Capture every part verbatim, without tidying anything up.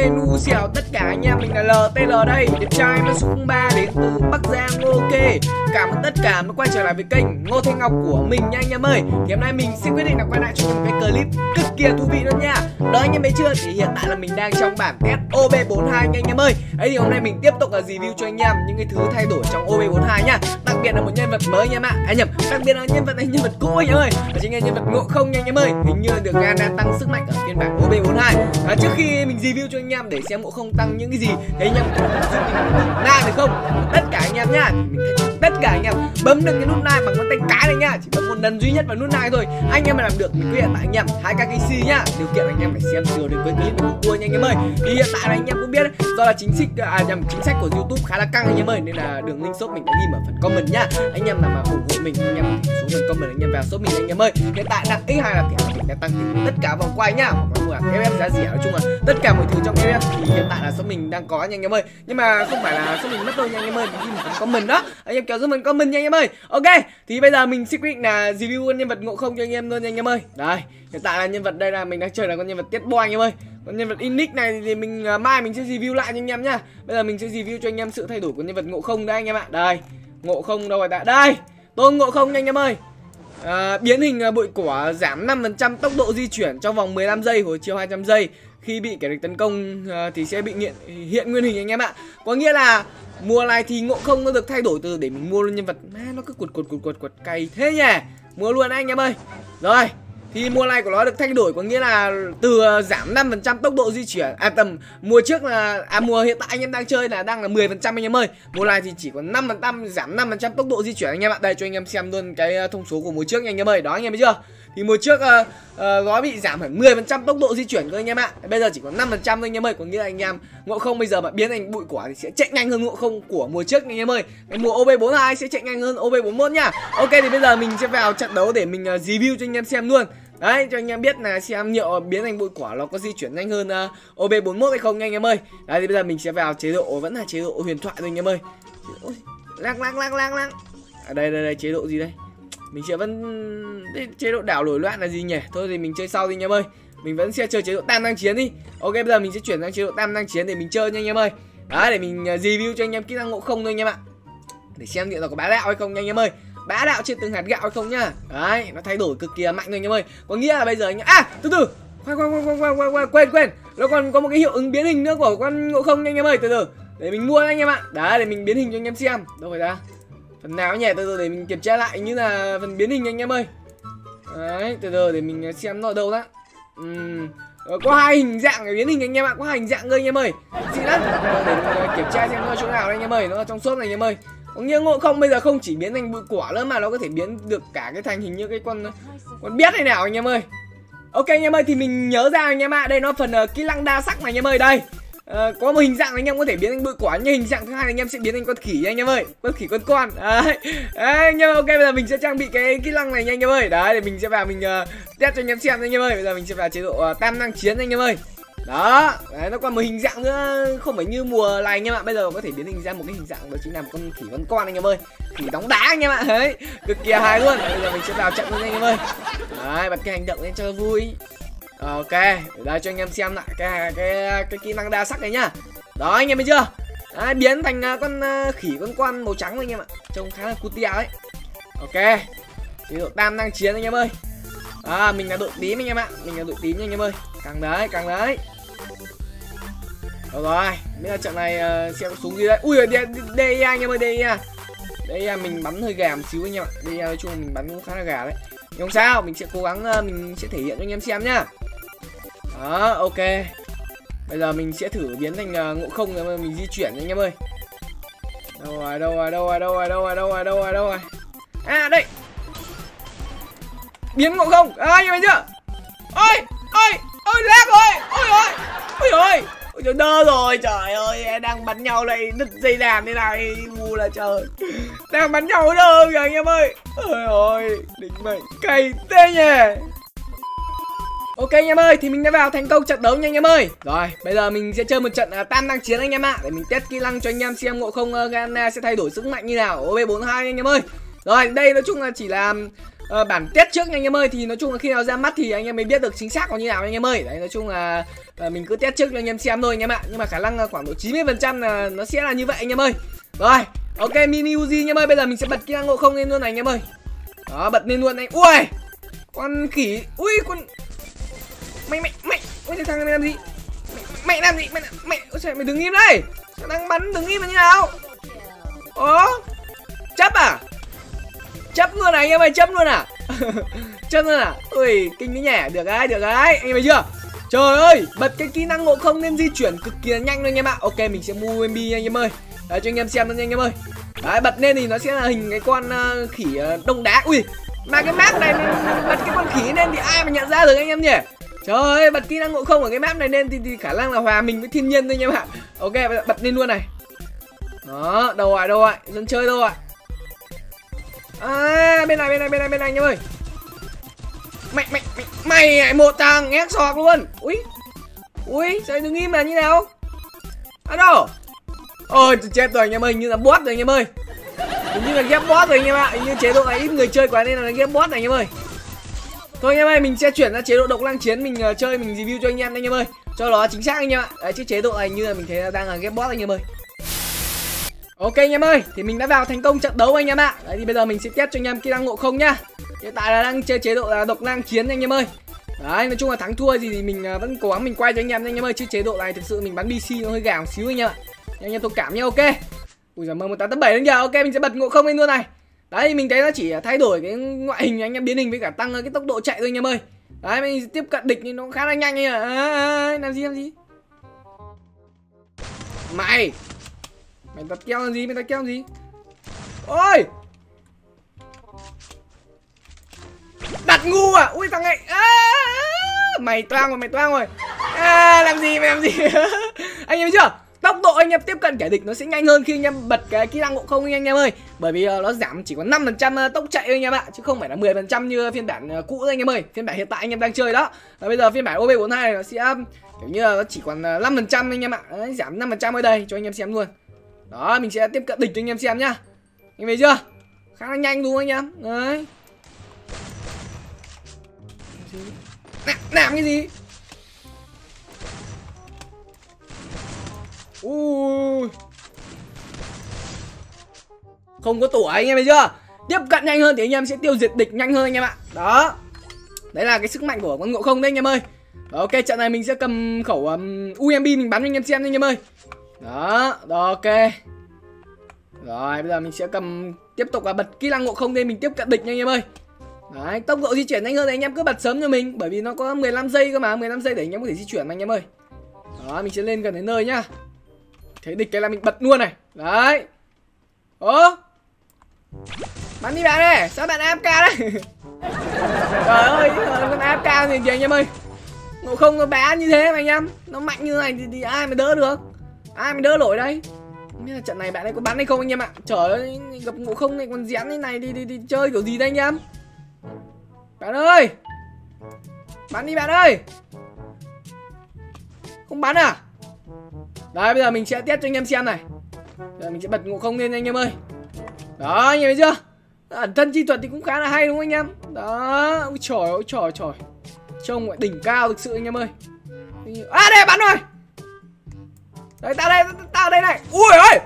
nu xẻo tất cả anh em, mình là lờ tê lờ đây, đẹp trai nó số ba đến từ Bắc Giang. Ok, cảm ơn tất cả đã quay trở lại với kênh Ngô Thanh Ngọc của mình nha anh em ơi. Thì hôm nay mình sẽ quyết định là quay lại cho một cái clip cực kỳ thú vị luôn nha. Đó anh em thấy chưa, thì hiện tại là mình đang trong bản test O B bốn hai nha anh em ơi. Ấy thì hôm nay mình tiếp tục là review cho anh em những cái thứ thay đổi trong O B bốn hai nhá. Đặc biệt là một nhân vật mới anh em ạ. À nhầm, đặc biệt là nhân vật này nhân vật cũ anh em ơi. Đó chính là nhân vật Ngộ Không nha anh em ơi. Hình như là được Gana tăng sức mạnh ở phiên bản O B bốn hai. À, trước khi mình review cho anh em để xem Ngộ Không tăng những cái gì thì anh em có giúp mình like được không? Tất cả anh em nhá, mình tất cả anh em bấm được cái nút like bằng ngón tay cái này nhá, chỉ bấm một lần duy nhất vào nút like thôi. Anh em mà làm được mình quyết hiện tại anh em hai k k c nhá. Điều kiện anh em phải xem từ đến cuối clip của tôi nha anh em ơi. Thì hiện tại là anh em cũng biết đấy, do là chính sách à nhầm chính sách của YouTube khá là căng anh em ơi, nên là đường link shop mình đã ghi ở phần comment nhá. Anh em nào mà ủng hộ mình anh em xuống phần comment anh em vào shop mình anh em ơi. Hiện tại nặng x hai là thẻ mình đã tăng tất cả vòng quay nhá, hoặc là mua ép ép giá rẻ, nói chung là tất cả mọi thứ trong ép ép thì hiện tại là shop mình đang có nha anh em ơi. Nhưng mà không phải là shop mình mất đâu nha anh em ơi, mình ghi một phần comment đó, anh em kéo giúp mình comment nha anh em ơi. Ok, thì bây giờ mình sẽ quyết định là review con nhân vật Ngộ Không cho anh em luôn nha anh em ơi. Đây, hiện tại là nhân vật đây là mình đang chơi là con nhân vật Tiết Boy anh em ơi. Con nhân vật Inix này thì mình uh, mai mình sẽ review lại cho anh em nhá. Bây giờ mình sẽ review cho anh em sự thay đổi của nhân vật Ngộ Không đây anh em ạ. Đây, Ngộ Không đâu rồi ta? Đây, Tôn Ngộ Không nha anh em ơi. À, biến hình uh, bụi cỏ giảm năm phần trăm tốc độ di chuyển trong vòng mười lăm giây, hồi chiều hai trăm giây. Khi bị kẻ địch tấn công uh, thì sẽ bị hiện, hiện nguyên hình anh em ạ. Có nghĩa là mùa này thì Ngộ Không nó được thay đổi từ để mình mua luôn nhân vật. Má nó cứ cuột cuột cuột cuột cuột cày thế nhỉ. Mua luôn anh em ơi. Rồi, thì mùa này của nó được thay đổi, có nghĩa là từ giảm năm phần trăm tốc độ di chuyển. À tầm mùa trước là à mùa hiện tại anh em đang chơi là đang là mười phần trăm anh em ơi. Mùa này thì chỉ còn năm phần trăm, giảm năm phần trăm tốc độ di chuyển anh em ạ. Đây cho anh em xem luôn cái thông số của mùa trước nha anh em ơi. Đó anh em thấy chưa? Thì mùa trước uh, uh, nó bị giảm hẳn mười phần trăm tốc độ di chuyển cơ anh em ạ. Bây giờ chỉ còn năm phần trăm thôi anh em ơi. Có nghĩa là anh em Ngộ Không bây giờ mà biến thành bụi quả thì sẽ chạy nhanh hơn Ngộ Không của mùa trước anh em ơi. Cái mùa O B bốn hai sẽ chạy nhanh hơn O B bốn mốt nhá. Ok, thì bây giờ mình sẽ vào trận đấu để mình uh, review cho anh em xem luôn. Đấy, cho anh em biết là xem nhựa biến thành bụi quả nó có di chuyển nhanh hơn uh, O B bốn mốt hay không nha anh em ơi. Đấy, thì bây giờ mình sẽ vào chế độ vẫn là chế độ huyền thoại thôi anh em ơi. Ôi, lăng lăng lăng lăng lăng. À đây đây đây, chế độ gì đây? Mình sẽ vẫn chế độ đảo nổi loạn là gì nhỉ? Thôi thì mình chơi sau đi anh em ơi. Mình vẫn sẽ chơi chế độ tam năng chiến đi. Ok, bây giờ mình sẽ chuyển sang chế độ tam năng chiến để mình chơi nha anh em ơi. Đấy, để mình review cho anh em kỹ năng Ngộ Không thôi anh em ạ. Để xem liệu là có bá đạo hay không nha anh em ơi. Bá đạo trên từng hạt gạo hay không nhá. Đấy, nó thay đổi cực kỳ mạnh thôi anh em ơi. Có nghĩa là bây giờ anh em... À, từ từ. Khoan khoan khoan khoan khoan khoan quên quên. Nó còn có một cái hiệu ứng biến hình nữa của con Ngộ Không nha anh em ơi. Từ từ. Để mình mua anh em ạ. Đấy, để mình biến hình cho anh em xem. Đâu phải ra? Phần nào nhỉ, từ từ để mình kiểm tra lại như là phần biến hình anh em ơi. Đấy, từ từ để mình xem nó ở đâu đó. Uhm, có hai hình dạng để biến hình anh em ạ, có hai hình dạng cơ anh em ơi. Gì lắm. Để mình kiểm tra xem nó ở chỗ nào đây anh em ơi, nó ở trong shop này anh em ơi. Có nghĩa Ngộ Không bây giờ không chỉ biến thành bụi quả nữa mà nó có thể biến được cả cái thành hình như cái con con biết này nào anh em ơi. Ok anh em ơi, thì mình nhớ ra anh em ạ, đây nó phần uh, kỹ năng đa sắc này anh em ơi, đây. À, có một hình dạng anh em có thể biến thành bụi quả, nhưng hình dạng thứ hai anh em sẽ biến thành con khỉ nha anh em ơi, con khỉ con con. Đấy, đấy anh em. Ok, bây giờ mình sẽ trang bị cái kỹ năng này nha anh em ơi. Đấy, để mình sẽ vào mình uh, test cho anh em xem anh em ơi. Bây giờ mình sẽ vào chế độ uh, tam năng chiến anh em ơi. Đó, đấy, nó còn một hình dạng nữa không phải như mùa này anh em ạ. Bây giờ có thể biến hình ra một cái hình dạng đó chính là một con khỉ con con anh em ơi, khỉ đóng đá anh em ạ. Đấy, cực kỳ hài luôn. Bây giờ mình sẽ vào trận luôn anh em ơi. Đấy, bật cái hành động lên cho vui. Ok, để đây cho anh em xem lại cái cái cái kỹ năng đa sắc này nhá. Đó anh em thấy chưa? Đấy, biến thành uh, con uh, khỉ con con màu trắng anh em ạ, trông khá là cutie đấy. Ok, chế độ tam năng chiến anh em ơi. À, mình là đội tím anh em ạ, mình là đội tím nha anh em ơi. Càng đấy, càng đấy. Được rồi, bây giờ trận này uh, sẽ có súng gì đây? Ui đây, đây, đây anh em ơi, đây nha. Đây mình bắn hơi gà một xíu anh em ạ. Đây nói chung mình bắn cũng khá là gà đấy. Nhưng không sao, mình sẽ cố gắng uh, mình sẽ thể hiện cho anh em xem nhá. Đó, ok. Bây giờ mình sẽ thử biến thành uh, Ngộ Không rồi mình di chuyển anh em ơi. Đâu rồi, đâu rồi, đâu rồi, đâu rồi, đâu rồi, đâu rồi, đâu rồi, đâu rồi. À đây. Biến Ngộ Không. À, anh em thấy chưa? Ôi, ôi, ôi lag rồi. Ôi ôi. Ôi ôi. Ôi trời, đơ rồi, trời ơi, đang bắn nhau lại đứt dây đàn thế này, ngu là trời. Đang bắn nhau đơ kìa anh em ơi. Ôi ôi, đỉnh mệnh cay tê nhỉ. Ok anh em ơi, thì mình đã vào thành công trận đấu nha anh em ơi. Rồi, bây giờ mình sẽ chơi một trận uh, tam năng chiến anh em ạ, để mình test kỹ năng cho anh em xem Ngộ Không uh, Gana sẽ thay đổi sức mạnh như nào ở O B bốn hai anh em ơi. Rồi, đây nói chung là chỉ là uh, bản test trước nha anh em ơi. Thì nói chung là khi nào ra mắt thì anh em mới biết được chính xác có như nào anh em ơi. Đấy, nói chung là uh, mình cứ test trước cho anh em xem thôi anh em ạ. Nhưng mà khả năng uh, khoảng độ chín mươi phần trăm là nó sẽ là như vậy anh em ơi. Rồi, ok, mini Uzi anh em ơi. Bây giờ mình sẽ bật kỹ năng ngộ không lên luôn này anh em ơi. Đó, bật lên luôn anh. Ui, con khỉ. Ui, con mày mày mày. Ui, thằng này làm gì? Mày, mày làm gì? Mày mày ôi trời, mày đừng im đây. Sao đang bắn đừng im là như nào? Ồ, chấp à? Chấp luôn à anh em ơi, chấp luôn à? Chấp luôn à? Ui, kinh đấy nhỉ. Được đấy, được đấy. Anh em thấy chưa? Trời ơi, bật cái kỹ năng ngộ không nên di chuyển cực kỳ là nhanh thôi anh em ạ. Ok, mình sẽ mua u em bê anh em ơi. Đấy, cho anh em xem luôn nha anh em ơi. Đấy, bật lên thì nó sẽ là hình cái con uh, khỉ uh, đông đá. Ui, mà cái map này bật cái con khỉ lên thì ai mà nhận ra được anh em nhỉ? Trời ơi, bật kỹ năng ngộ không ở cái map này lên thì, thì khả năng là hòa mình với thiên nhiên thôi anh em ạ. Ok, bật lên luôn này. Đó, đâu rồi, đâu rồi, dân chơi đâu rồi? À, bên này, bên này, bên này, bên này anh em ơi. Mày, mày, mày, mày một thằng ép sọt luôn. Ui, ui, sao đừng im là như nào? À đâu? Ôi, chết rồi anh em ơi, như là bot rồi anh em ơi. Hình như là ghép bot rồi anh em ạ. Hình như chế độ này ít người chơi quá nên là ghép bot này anh em ơi. Thôi anh em ơi, mình sẽ chuyển ra chế độ độc lang chiến. Mình uh, chơi, mình review cho anh em anh em ơi, cho nó chính xác anh em ạ. Đấy, chứ chế độ này như là mình thấy đang là ghép bot anh em ơi. Ok anh em ơi, thì mình đã vào thành công trận đấu anh em ạ. Đấy, thì bây giờ mình sẽ test cho anh em kỹ năng ngộ không nhá. Hiện tại là đang chơi chế độ là độc lang chiến anh em ơi. Đấy, nói chung là thắng thua gì thì mình uh, vẫn cố gắng mình quay cho anh em anh em ơi. Chứ chế độ này thực sự mình bắn bê xê nó hơi gà một xíu anh em ạ. Anh em thông cảm nhá, ok. Ui giời, M một tám tám bảy đến giờ. Ok, mình sẽ bật ngộ không lên luôn này. Đấy, mình thấy nó chỉ thay đổi cái ngoại hình anh em, biến hình với cả tăng cái tốc độ chạy thôi anh em ơi. Đấy, mình tiếp cận địch thì nó khá là nhanh anh ạ. À, à, làm gì làm gì? Mày Mày đặt keo làm gì? Mày đặt keo làm gì? Ôi! Đặt ngu à? Ui thằng này. À, mày toang rồi, mày toang rồi. À, làm gì mày làm gì? Anh em thấy chưa? Tốc độ anh em tiếp cận kẻ địch nó sẽ nhanh hơn khi anh em bật cái kỹ năng ngộ không anh em ơi. Bởi vì uh, nó giảm chỉ có năm phần trăm tốc chạy thôi anh em ạ, chứ không phải là mười phần trăm như phiên bản uh, cũ anh em ơi. Phiên bản hiện tại anh em đang chơi đó. Và bây giờ phiên bản O B bốn hai nó sẽ kiểu như là nó chỉ còn uh, năm phần trăm anh em ạ. Đấy, giảm năm phần trăm ở đây cho anh em xem luôn. Đó, mình sẽ tiếp cận địch cho anh em xem nhá. Anh em thấy chưa? Khá là nhanh đúng không anh em? Đấy. Làm, làm cái gì? Ui. Không có tuổi anh em thấy chưa? Tiếp cận nhanh hơn thì anh em sẽ tiêu diệt địch nhanh hơn anh em ạ. Đó. Đấy là cái sức mạnh của con ngộ không đấy anh em ơi. Đó, ok, trận này mình sẽ cầm khẩu um, u em bê mình bắn cho anh em xem anh em ơi. Đó, đó, ok. Rồi, bây giờ mình sẽ cầm tiếp tục là bật kỹ năng ngộ không để mình tiếp cận địch nha anh em ơi. Đấy, tốc độ di chuyển nhanh hơn thì anh em cứ bật sớm cho mình, bởi vì nó có mười lăm giây cơ mà, mười lăm giây để anh em có thể di chuyển mà anh em ơi. Đó, mình sẽ lên gần đến nơi nhá. Thấy địch cái là mình bật luôn này. Đấy. Ố, bắn đi bạn này. Sao bạn a ép ca đấy? Trời ơi, con a ép ca thì gì anh em ơi. Ngộ không nó bé như thế mà anh em. Nó mạnh như này thì, thì ai mà đỡ được. Ai mà đỡ nổi đây. Không biết là trận này bạn ấy có bắn hay không anh em ạ. Trời ơi, gặp ngộ không này còn dán thế này đi, đi, đi chơi kiểu gì đây anh em. Bạn ơi, bắn đi bạn ơi. Không bắn à? Đấy, bây giờ mình sẽ test cho anh em xem này. Giờ mình sẽ bật ngộ không lên anh em ơi. Đó, anh em thấy chưa? Ẩn thân chi thuật thì cũng khá là hay đúng không anh em? Đó, ôi trời ơi trời trời. Trông đỉnh cao thực sự anh em ơi. À đây bắn rồi. Đấy, tao đây, tao đây này. Ui ơi.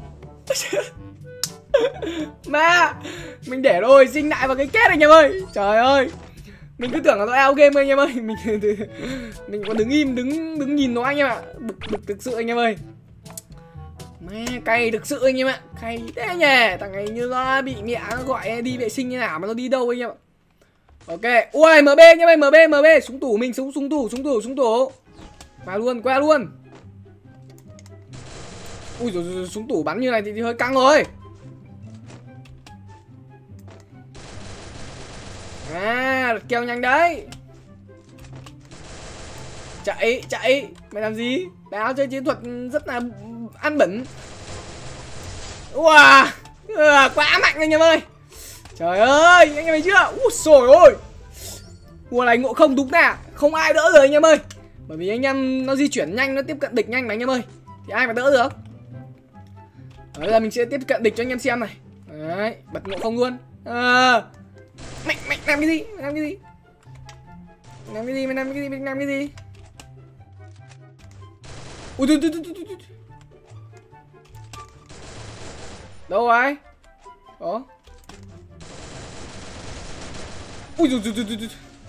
Mà mình để rồi sinh lại vào cái kết anh em ơi. Trời ơi. Mình cứ tưởng là nó ao game anh em ơi. Mình mình còn đứng im đứng đứng nhìn nó anh em ạ. Bực bực thực sự anh em ơi. Mẹ cay thực sự anh em ạ. Cay thế nhỉ. Thằng này như nó bị mẹ nó gọi đi vệ sinh như nào mà nó đi đâu anh em ạ. Ok. Ui em bê anh em ơi, em bê em bê súng tủ mình, súng súng tủ, súng tủ, súng tủ. Qua luôn, qua luôn. Ui rồi, rồi súng tủ bắn như này thì, thì hơi căng rồi. À, kêu nhanh đấy. Chạy, chạy. Mày làm gì? Đáo chơi chiến thuật rất là ăn bẩn. Wow, à, quá mạnh anh em ơi. Trời ơi, anh em thấy chưa? Úi xồi ôi. Mùa này ngộ không đúng nè. Không ai đỡ rồi anh em ơi. Bởi vì anh em nó di chuyển nhanh, nó tiếp cận địch nhanh mà anh em ơi. Thì ai mà đỡ được. Bây giờ mình sẽ tiếp cận địch cho anh em xem này. Đấy, bật ngộ không luôn. À, Mày mày làm cái gì? Mày làm cái gì? Mày làm cái gì? Mày làm cái gì? Mày làm cái gì? Ui thôi thôi thôi thôi thôi. Đâu rồi? Ủa? Ui dồi dồi dồi dồi.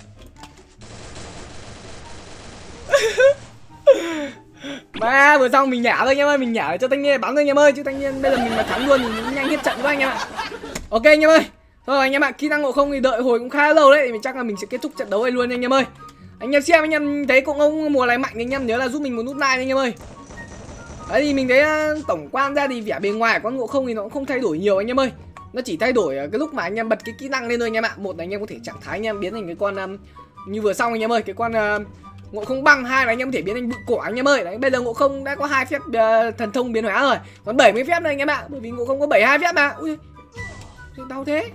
Mà vừa xong mình nhả thôi anh em ơi, mình nhả cho thanh niên bắn thôi anh em ơi, chứ thanh niên bây giờ mình mà thắng luôn thì mình nhanh hết trận quá anh em ạ. Ok anh em ơi. Thôi anh em ạ, kỹ năng ngộ không thì đợi hồi cũng khá lâu đấy, thì chắc là mình sẽ kết thúc trận đấu này luôn anh em ơi. Anh em xem anh em thấy cũng ông mùa này mạnh anh em nhớ là giúp mình một nút like anh em ơi. Đấy thì mình thấy tổng quan ra thì vẻ bề ngoài của con ngộ không thì nó cũng không thay đổi nhiều anh em ơi. Nó chỉ thay đổi cái lúc mà anh em bật cái kỹ năng lên thôi anh em ạ. Một là anh em có thể trạng thái anh em biến thành cái con um, như vừa xong anh em ơi, cái con uh, ngộ không băng. Hai là anh em có thể biến thành bự cổ anh em ơi. Đấy, bây giờ ngộ không đã có hai phép uh, thần thông biến hóa rồi, còn bảy mươi phép nữa anh em ạ, bởi vì ngộ không có bảy mươi hai phép mà. Ui, đau thế.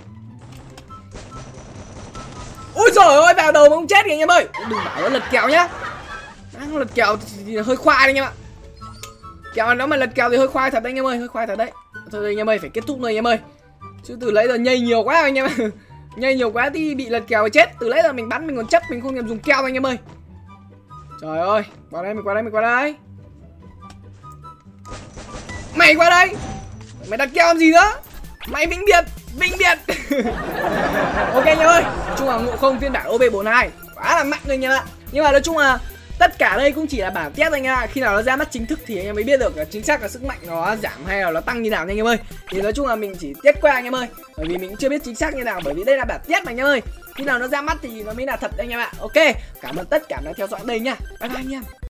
Ui trời ơi, vào đầu mà không chết kìa anh em ơi. Đừng bảo nó lật kèo nhá. Đang lật kèo thì hơi khoai anh em ạ. Kèo nó mà lật kèo thì hơi khoai thật đấy anh em ơi, hơi khoai thật đấy. Thôi anh em ơi, phải kết thúc rồi anh em ơi. Chứ từ lấy giờ nhây nhiều quá anh em ạ. Nhây nhiều quá thì bị lật kèo chết. Từ lấy giờ mình bắn mình còn chấp, mình không thèm dùng keo anh em ơi. Trời ơi, qua đây, mình qua đây, mình qua đây. Mày qua đây. Mày đặt keo làm gì nữa? Mày vĩnh biệt, vĩnh biệt. Ok anh em ơi, nói chung là ngộ không phiên bản O B bốn hai quá là mạnh rồi anh em ạ. Nhưng mà nói chung là tất cả đây cũng chỉ là bản test anh em ạ. Khi nào nó ra mắt chính thức thì anh em mới biết được là chính xác là sức mạnh nó giảm hay là nó tăng như nào anh em ơi. Thì nói chung là mình chỉ test qua anh em ơi, bởi vì mình cũng chưa biết chính xác như nào, bởi vì đây là bản test mà anh em ơi. Khi nào nó ra mắt thì nó mới là thật anh em ạ. Ok, cảm ơn tất cả đã theo dõi đây nha. Bye bye anh em.